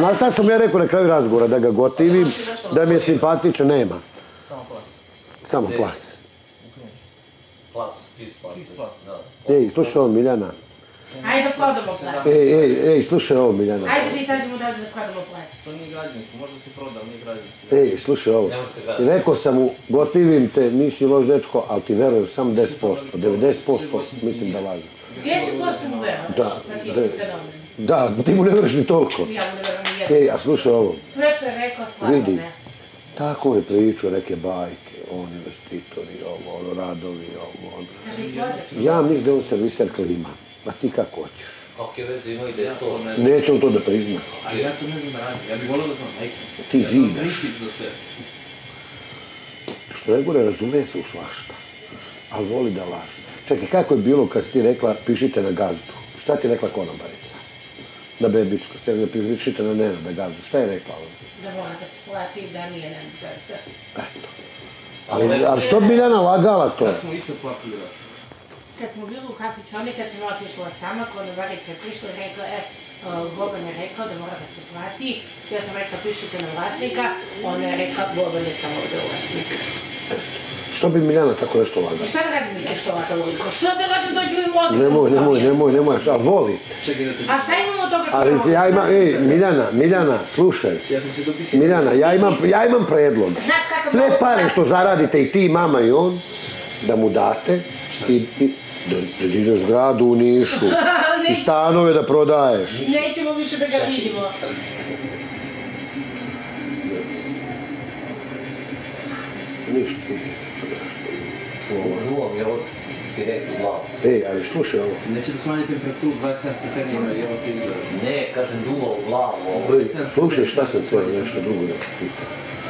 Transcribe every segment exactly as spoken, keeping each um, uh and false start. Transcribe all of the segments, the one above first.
Znaš šta sam ja rekao na kraju razgovora? Da ga gotivim, da mi je simpatičan, nema. Samo plas. Samo plas. Plas, čist plas. Čist plas, da. Ej, slušaj ovo, Miljana. Ajde da prodamo plas. Ej, ej, ej, slušaj ovo, Miljana. Ajde ti sađemo da da prodamo plas. To nije građansko, možda si prodao, nije građansko. Ej, slušaj ovo. I rekao sam mu, gotivim te, nisi loš dečko, ali ti verujem samo deset posto. devedeset posto mislim da lažem. deset posto mu verujem. Da, da, ti mu ne veruješ ni toliko. Ja mu ne verujem ni jedno. Ej, a slušaj ovo. Sve što je rekao, stvarno Vidi, ne. tako je pričao neke bajke, on investitori, ovo, ono, radovi, ovo, ono. Kaže, izvođač. Ja mislim da je on serviser klima, a ti kako hoćeš. Kakve veze ima i da je to ne znam. Neće on to da prizna. Ali ja to ne znam da radim, ja bih volio da znam neki. Ti zidaš. Princip za sve. Što najgore, razume se u svašta, ali voli da laže. Čekaj, kako je bilo kad si ti rekla pišite na gazdu? Šta ti je rekla konobarica? Na Bebicku, ste rekli pišite na Nena, da gazdu. Šta je rekla ona? Da mora da se plati i da nije nem gazda. Eto. Ali, ali što bi Miljana lagala to? Kad smo isto platili račun. Kad smo bili u kapičoni, kad sam otišla sama, konobarica je prišla i rekla, e, Boban je rekao da mora da se plati. Ja sam rekla, pišite na vlasnika, ona je rekla, Boban je samo ovdje vlasnik. Što bi Miljana tako nešto lagala? Šta da radim Mike što laža Vojko? Što da radim dođu mi mozak? Nemoj, nemoj, nemoj, nemoj, ali volite. A šta imamo od toga što Ali ja imam, ej, Miljana, Miljana, slušaj. Miljana, ja imam, ja imam predlog. Sve pare što zaradite i ti, mama i on, da mu date i, i da, da ideš zgradu u Nišu i stanove da prodaješ. Nećemo više da ga vidimo. Ništa, vidite, pa nešto. Duvam je od direkt u glavu. Ej, ali slušaj ovo. Neće da smanji temperaturu dvadeset sedam stepeni ima i evo ti izgleda. Ne, kažem duva u glavu. Slušaj, šta sam cijelo nešto drugo da pitam.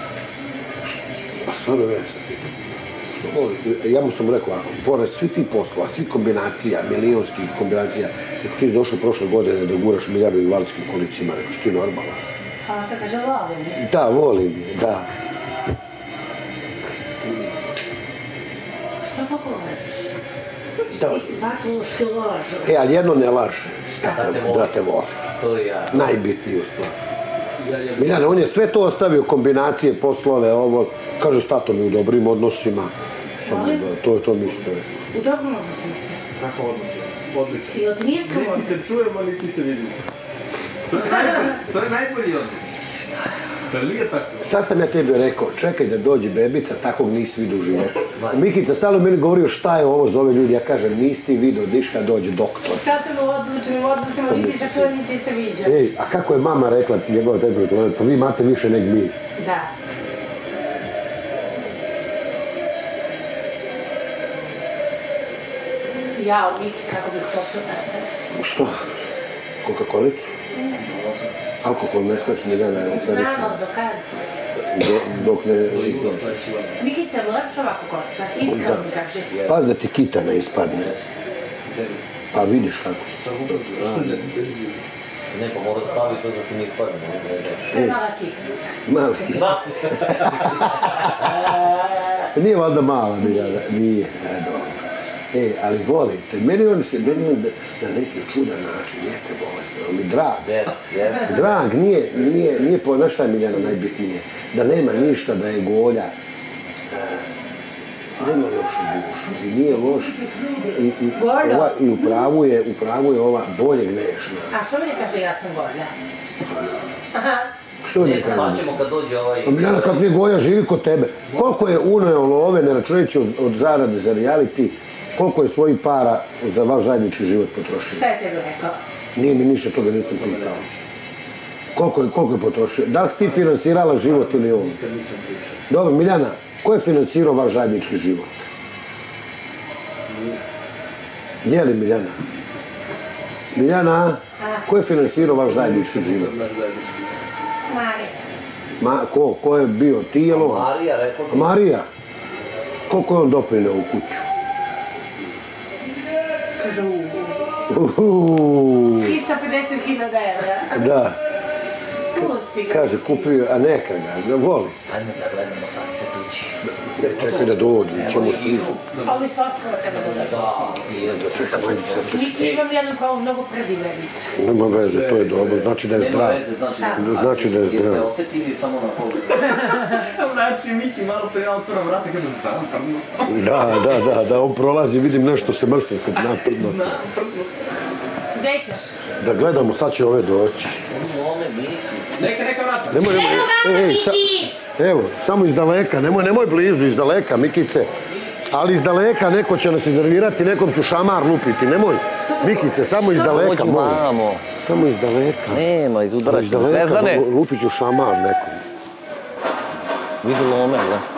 A stvarno ja sam pitam. Što voli? Ja mu sam rekao, ako pored svi ti poslova, svi kombinacija, milijonskih kombinacija, ako ti si došao prošle godine da guraš milijardu invalidskim kolicima, rekao, si ti normalan. A šta kaže, volim je? Da, volim je, da. Što kako lažeš? Da. Ti si patološki lažu. E, ali jedno ne laže. Da te voli. Da te voli. To je ja. Najbitniju stvar. Miljana, on je sve to ostavio, kombinacije, poslove, ovo, kaže, s tatom je u dobrim odnosima. To je to mislio. U dobrom odnosima se. Kako odnosio? Odlično. I od nije sam Niti se čujemo, niti se vidimo. To je najbolji, to je najbolji odnos. To nije tako. Šta sam ja tebi rekao? Čekaj da dođe bebica, takvog nisi vidio u životu. Mikica stalno meni govorio šta je ovo za ove ljudi. Ja kažem, nisi ti vidio, diš kad dođe doktor. Šta sam u odlučnim odnosima, niti se čuje, niti se viđa. Ej, a kako je mama rekla, njegova tebi, pa vi imate više nego mi. Da. Jao, Miki, kako bih popila se. Što? Coca-Colicu? Alkohol ne smeš ni dana, evo, perica. Znamo, do kad? Dok ne iznosi. Mikica je lepša ovako kosa, iskreno mi kaže. Paz da ti kita ne ispadne. Pa vidiš kako. Ne, pa mora staviti to da se ne ispadne. To je mala kitica. Mala kita. Nije valjda mala, Miljana, nije. E, ali volite. Meni on se, meni on na neki čudan način jeste bolestan, on mi drag. Drag, nije, nije, nije po, znaš šta je Miljana najbitnije? Da nema ništa, da je golja. Nema lošu dušu i nije loš. I, i, ova, i u pravu je, u pravu je ova boljeg nešna. A što mi ne kaže ja sam golja? Aha. Što ne kaže? Sad ćemo kad dođe ovaj... Pa Miljana, kako nije golja, živi kod tebe. Koliko je uneo love, ne računajući od, od zarade za reality, koliko je svojih para za vaš zajednički život potrošio? Šta je tebi rekao? Nije mi ništa toga nisam pitao. Koliko je, koliko je potrošio? Da li si ti finansirala život ili ovo? Nikad nisam pričao. Dobro, Miljana, ko je finansirao vaš zajednički život? Je li Miljana? Miljana, ko je finansirao vaš zajednički život? Marija. Ma, ko? Ko je bio tijelo? Marija, rekao ti. Marija? Koliko je on doprineo u kuću? Kaže uuu. Uhuuu. tristo pedeset hiljada evra. Da. kaže, kupio, a neka ga, voli. Ajme da gledamo sad se tući. Ne, čekaj da dođe, ćemo svi. Ali slatko kada dođe. Da, pije. Čekaj, ajde sad, čekaj. Niti imam jednu kao mnogo prediverica. Nema veze, to je dobro, znači da je Nema zdrav. veze, znači, Znači da je jer se zdrav. osjeti ili samo na pogled. Znači, Miki malo pre ja otvoram vrata i kažem, znam, prdno sam. Da, da, da, da, on prolazi, vidim nešto se mršne kad naprdno se. Znam, prdno sam. Gde ćeš? Da gledamo, sad će ove doći. Lome, Miki. Neka, neka vrata. Nemoj, nemoj, ej, ej, sa, evo, samo iz daleka, nemoj, nemoj blizu, iz daleka, Mikice. Ali iz daleka, neko će nas iznervirati, nekom ću šamar lupiti, nemoj. Mikice, samo iz daleka, Dođi molim. vamo. Samo iz daleka. Nema, izudarat Iz ćemo. daleka, Zvezdane, lupit ću šamar nekom. vidi lome, da.